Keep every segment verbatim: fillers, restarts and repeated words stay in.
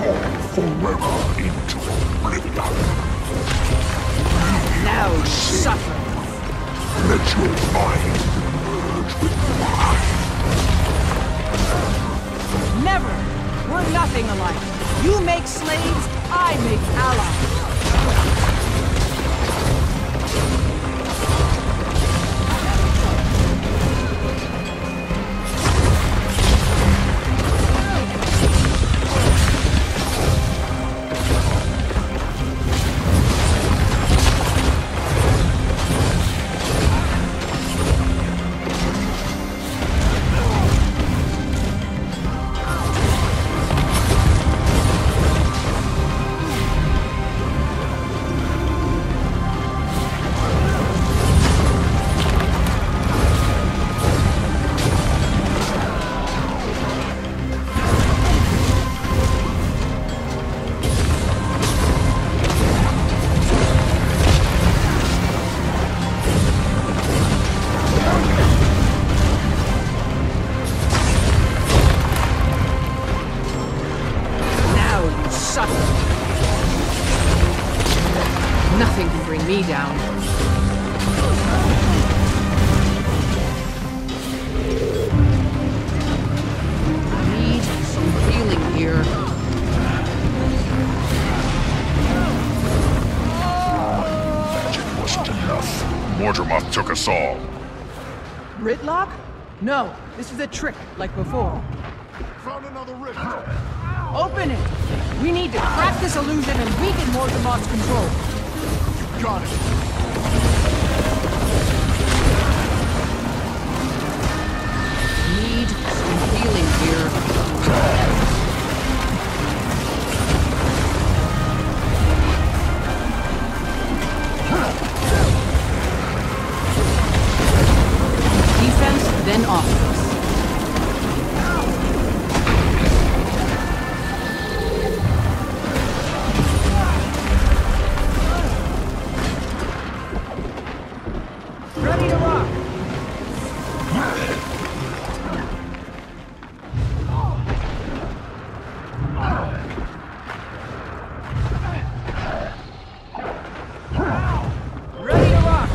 transform forever into oblivion. Now suffer. Let your mind merge with mine. Never! We're nothing alike. You make slaves, I make allies. Nothing can bring me down. I need some healing here. Magic wasn't enough. Mordremoth took us all. Gridlock? No, this is a trick, like before. Found another rift. Open it! We need to crack this illusion and weaken Mordremoth's control. Got it. Need some healing here. Defense, then offense. Ready to rock! Ready to rock!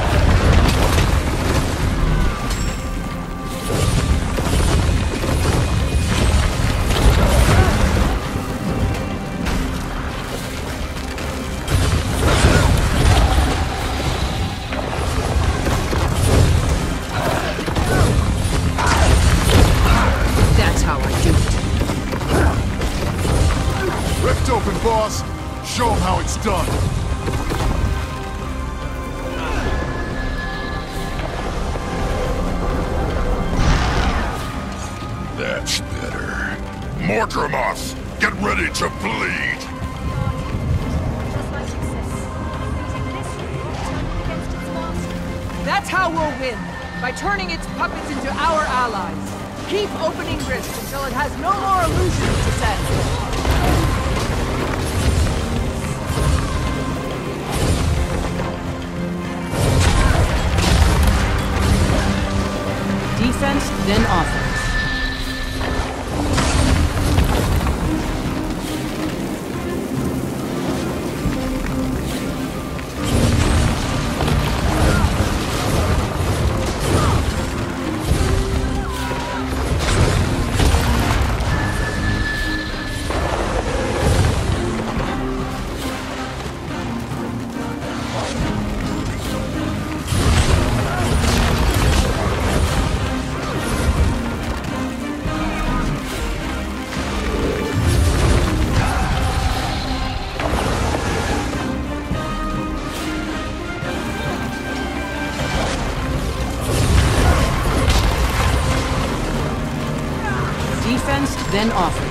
Rift open, boss. Show them how it's done. That's better. Mordremoth, get ready to bleed. That's how we'll win, by turning its puppets into our allies. Keep opening rifts until it has no more illusions to send. Defense, then offense. Defense, then offense.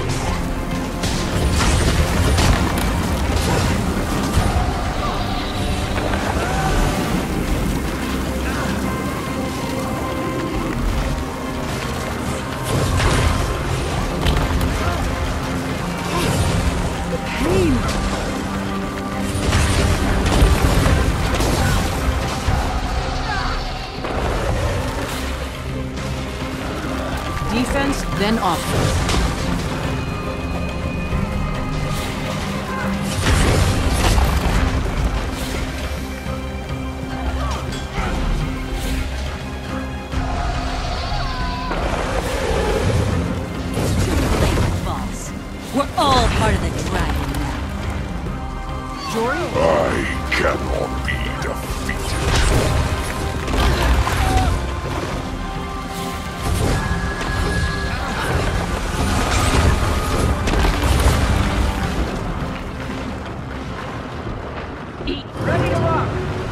The pain! Defense, then offense. You're the dragon now. Jory? I cannot be defeated. Ready to rock!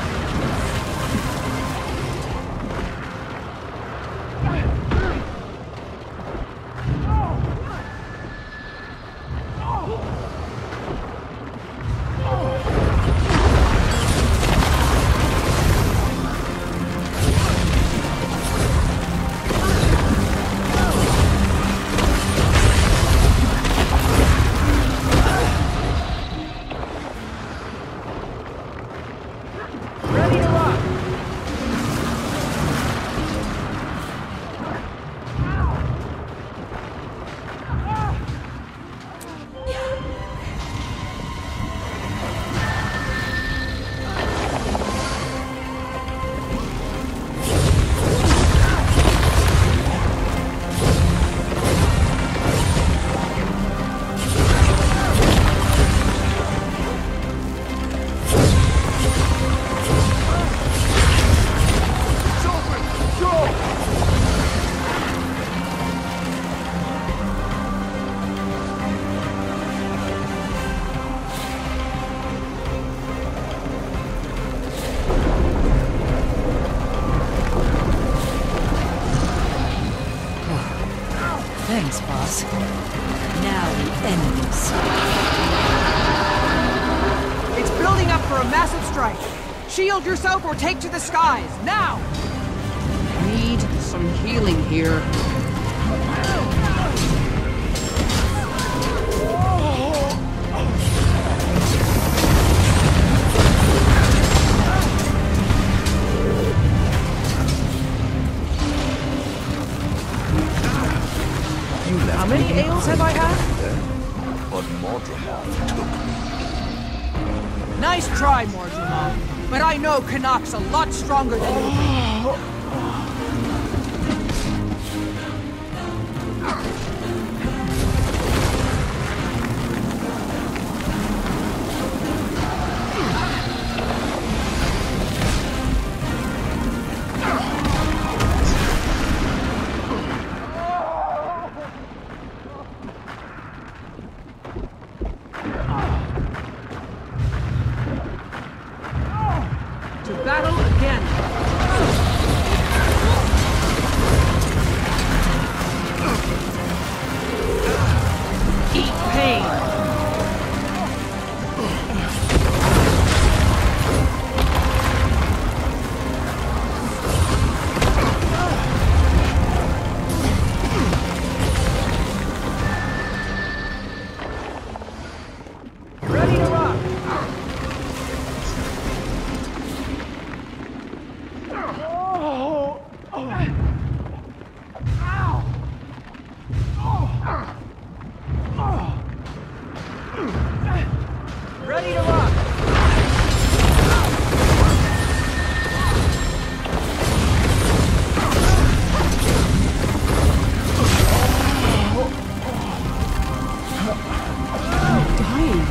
Thanks, boss. Now the enemies. It's building up for a massive strike. Shield yourself or take to the skies, now! Need some healing here. How many ales have I had? But Mordremoth took me. Nice try, Mordremoth. But I know Canuck's a lot stronger than you think. To battle again. Eat pain. Ready to rock. Ready to rock! I'm dying.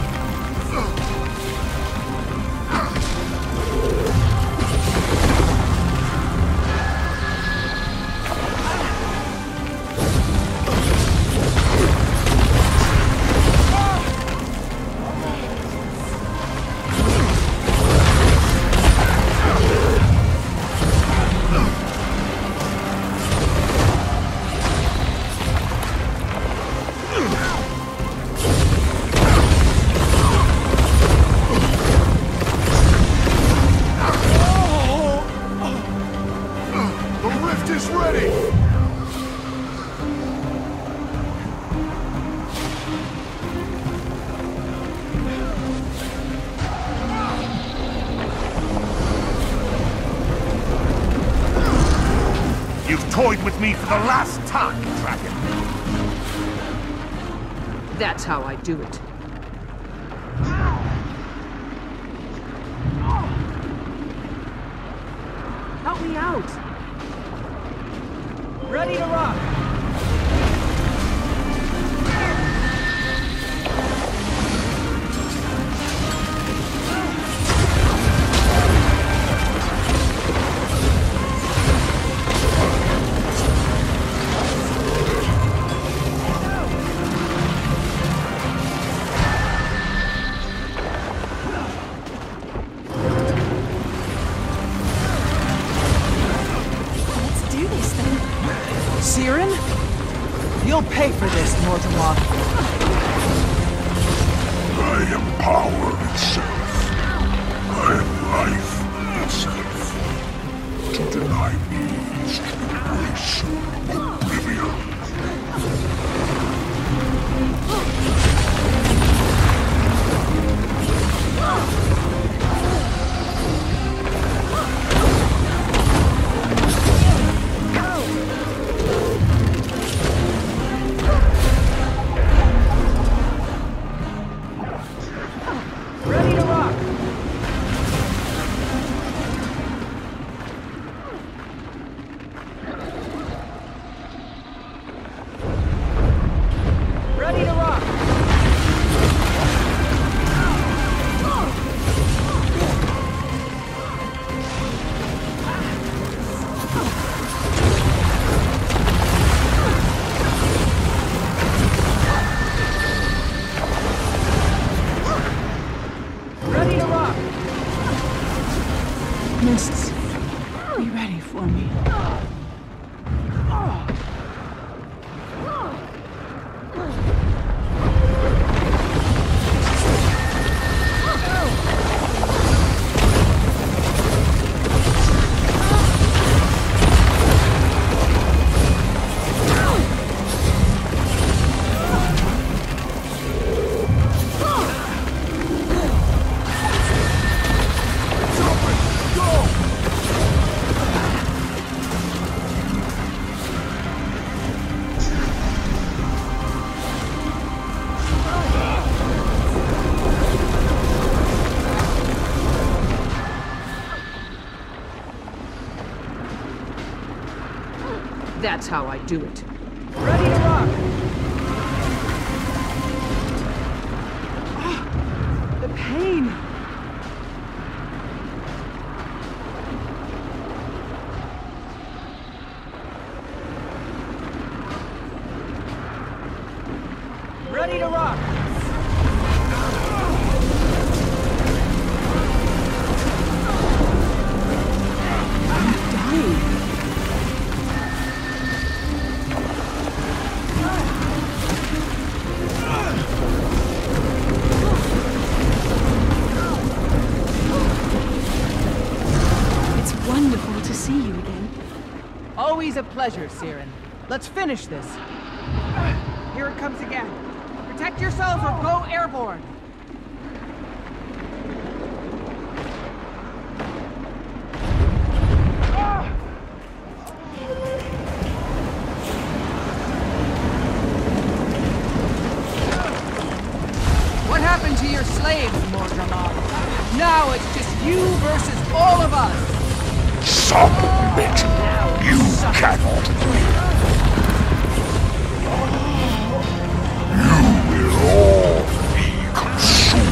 Toyed with me for the last time, Dragon. That's how I do it. Help me out. Ready to rock. for this, Mordremoth. I am power itself. I am life itself. To deny me is to embrace oblivion. Ready to rock! Ready to rock! Ready to rock! Mists, be ready for me. That's how I do it. Ready to rock! Ah, the pain! Ready to rock! I'm dying. Wonderful to see you again. Always a pleasure, Siren. Let's finish this. Here it comes again. Protect yourself or go airborne. What happened to your slaves, Mordremoth? Now it's just you versus all of us. Submit! You cannot win! You will all be consumed!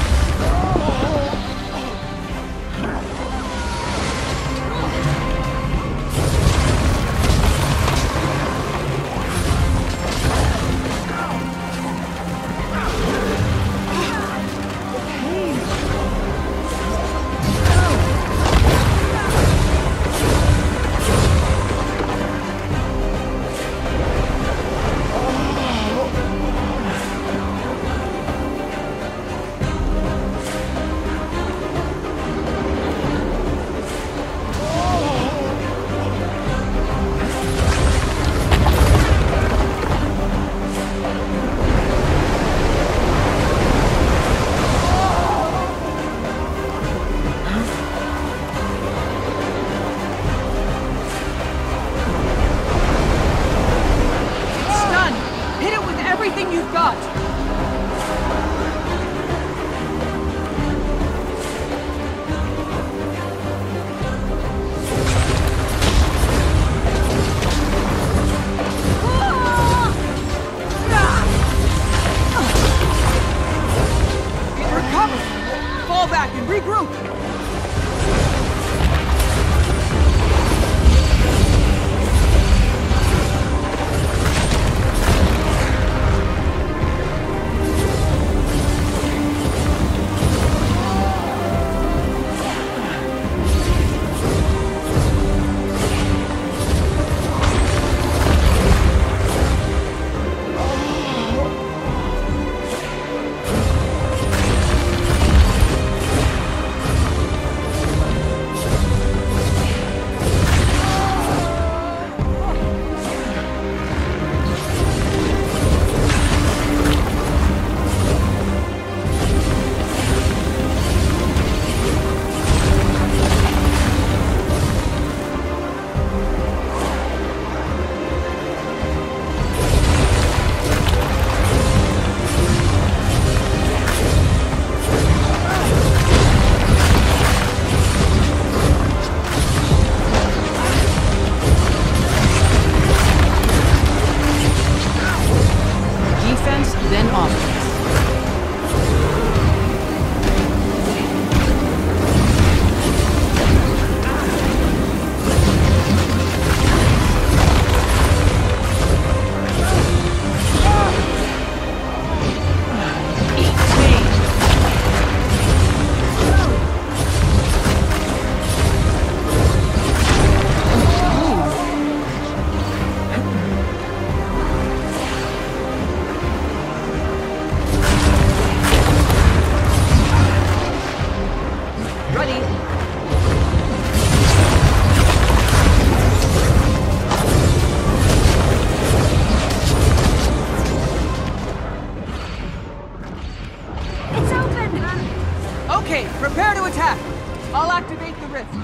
Okay, prepare to attack. I'll activate the rift.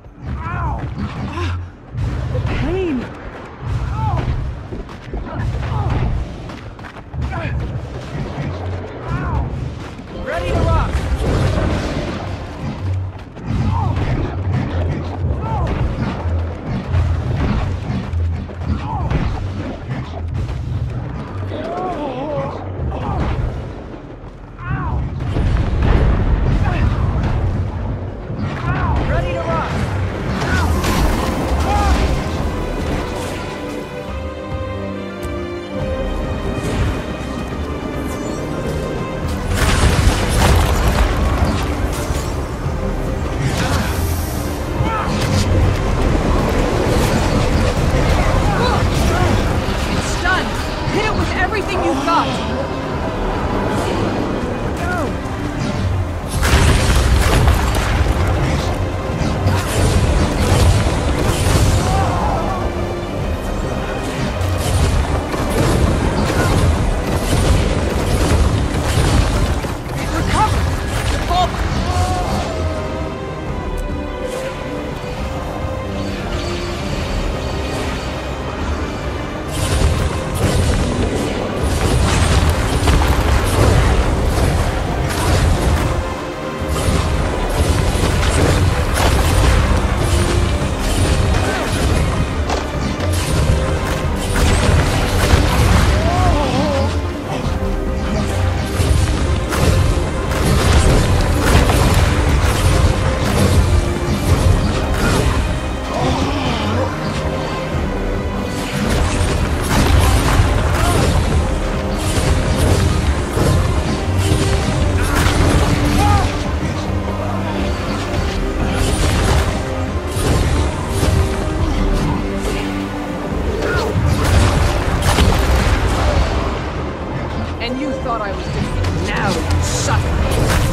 Pain. Ready to rock. Ready to rock. It's stunned. Hit it with everything you've got. And you thought I was defeated. Now you suffer.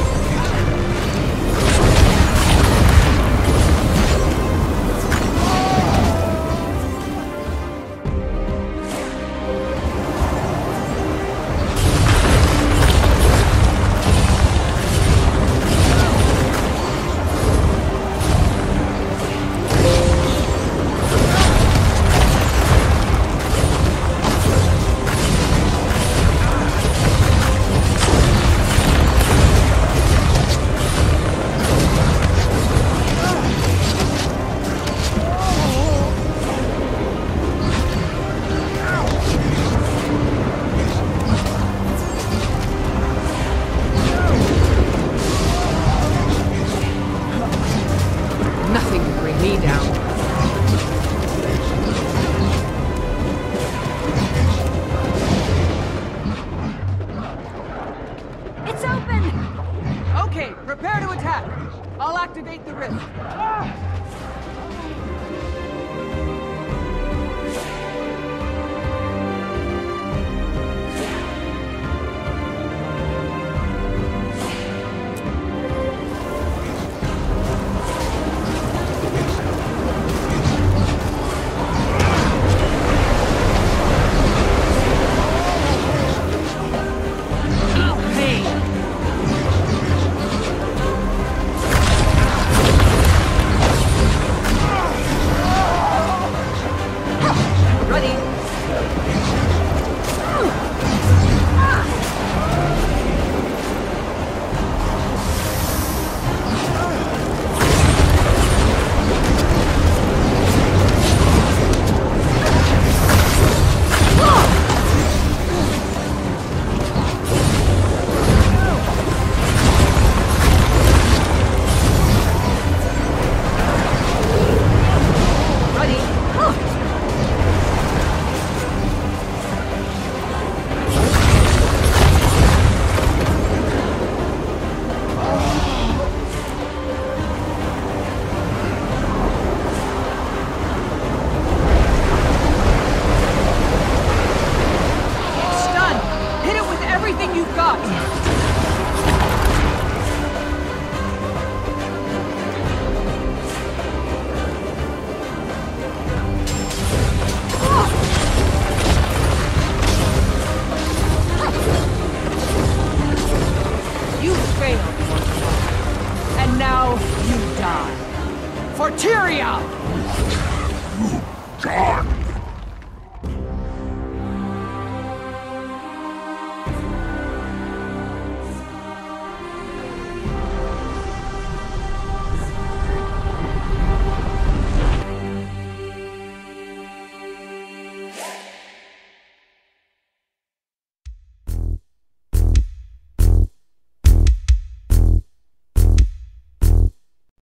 Nothing can bring me down. It's open! Okay, prepare to attack. I'll activate the rift. You failed, Mordremoth. And now you die. For Tyria! God!